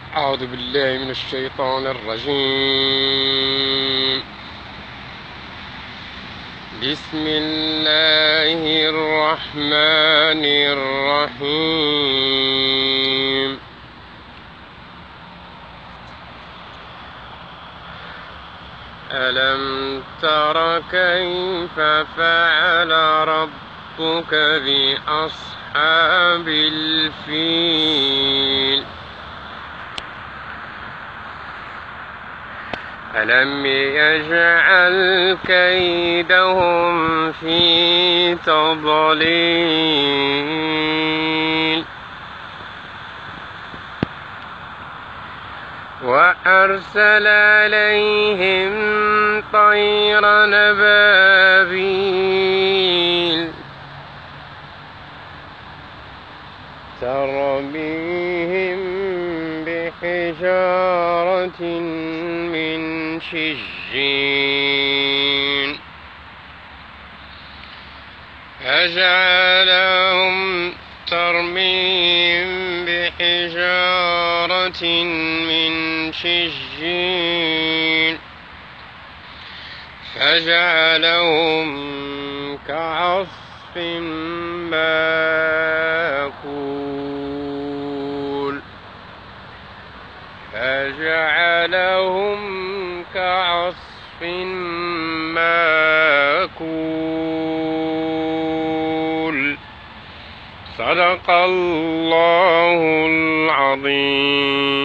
أعوذ بالله من الشيطان الرجيم. بسم الله الرحمن الرحيم. ألم تر كيف فعل ربك بأصحاب الفيل؟ ألم يجعل كيدهم في تضليل وأرسل عليهم طيرا أبابيل ترميهم بحجارة من سجيل فجعلهم كعصف مأكول صدق الله العظيم.